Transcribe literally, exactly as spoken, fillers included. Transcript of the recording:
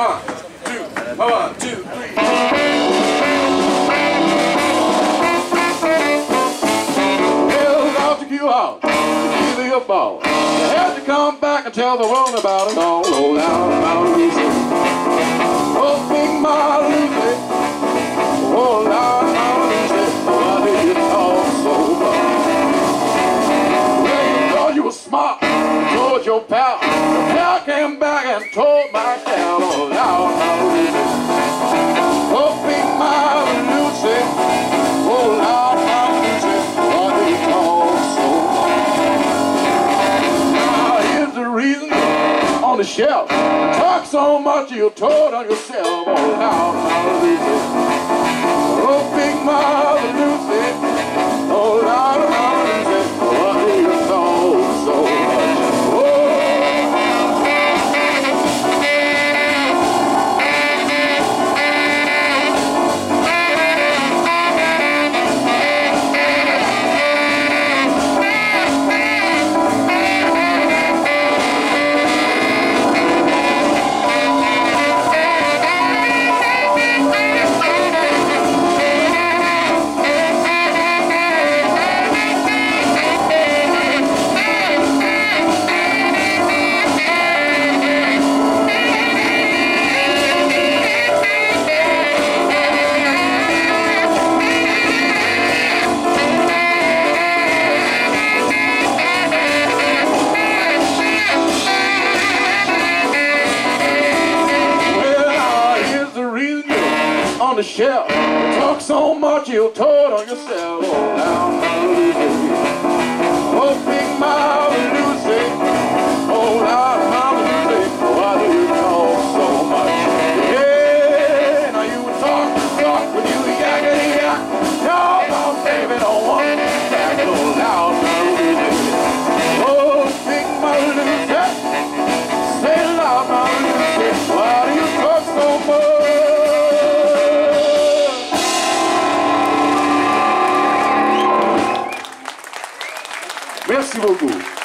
One, two, one, two, three. Hell's out to you out, give you a ball. You had to come back and tell the world about it. All low down about Lucy. Oh, Big Ma Lucy. Oh, Lord, Ma Lucy. Why did you talk so much? Well, you thought you were smart, told your pal. Your pal came back and told my gal. Oh, Lord, Ma Lucy. Oh, Big Ma Lucy. Oh, Lord, Ma Lucy. Why did you talk so much? Now, here's the reason. On the shelf, talk so much you told on yourself. Oh, Lord, Ma Lucy. Oh, Big Mother Lucy. Oh, Lord, Ma Lucy. Why do you talk so much? Oh. On the shelf, talk so much you told on yourself. Oh, now, Ma Lucy. Oh, Big Ma Lucy. Oh, now, Ma Lucy. Why do you talk so much? Yeah, now you talk, talk when you yakety yak. No, no, baby, don't want me back. Oh, now, Ma Lucy. Oh, Big Ma Lucy. Say loud, Ma Lucy. Why do you talk so much? Merci beaucoup.